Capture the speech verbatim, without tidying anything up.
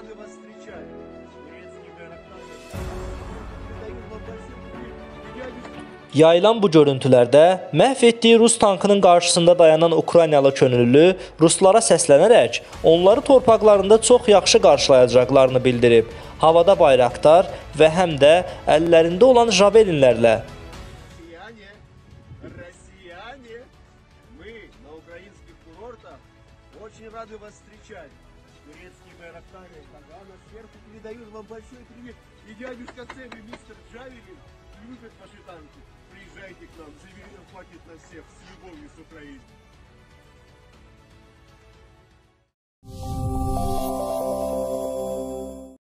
рады вас встречать. Турецкий байрактары. Передаю вам большой привет. Дядюшка. Yayılan bu görüntülərdə məhv etdiyi Rus tankının qarşısında dayanan Ukraynalı könüllü Ruslara səslənərək onları torpaqlarında çox yaxşı qarşılayacaqlarını bildirib. Havada bayraqlar və həm də əllərində olan javelinlərlə. Россияне, россияне, мы на украинских курортах очень рады вас встречать. Турецкие байрактары Кагана сверху передают вам большой привет. И дядюшка Сэм и мистер Джавелин любят ваши танки. Приезжайте к нам, Джавелинов хватит на всех, с любовью с Украины.